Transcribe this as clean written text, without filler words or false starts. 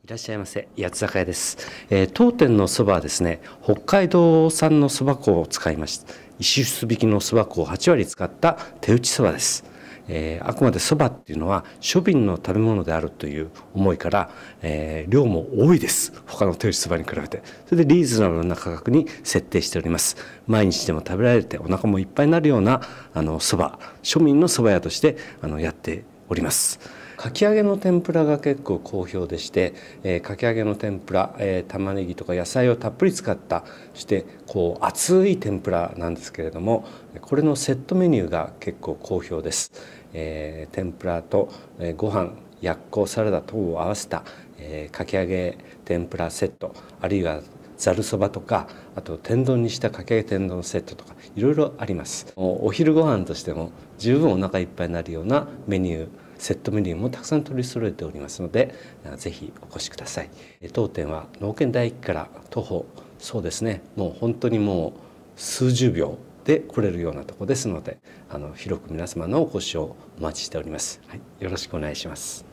いらっしゃいませ。八つ坂屋です。当店のそばはですね、北海道産のそば粉を使いました。石臼びきのそば粉を8割使った手打ちそばです。あくまでそばっていうのは庶民の食べ物であるという思いから、量も多いです。他の手打ちそばに比べて。それでリーズナブルな価格に設定しております。毎日でも食べられてお腹もいっぱいになるようなそば、庶民のそば屋としてやっております。かき揚げの天ぷらが結構好評でして、かき揚げの天ぷら、玉ねぎとか野菜をたっぷり使ったそしてこう熱い天ぷらなんですけれども、これのセットメニューが結構好評です。天ぷらとご飯、やっこ、サラダ等を合わせた、かき揚げ天ぷらセット、あるいはざるそばとか、あと天丼にしたかき揚げ天丼セットとかいろいろあります。お昼ご飯としても十分お腹いっぱいになるようなメニュー、セットメニューもたくさん取り揃えておりますので、ぜひお越しください。当店は農研大駅から徒歩、そうですね、もう本当にもう数十秒で来れるようなところですので、広く皆様のお越しをお待ちしております。はい、よろしくお願いします。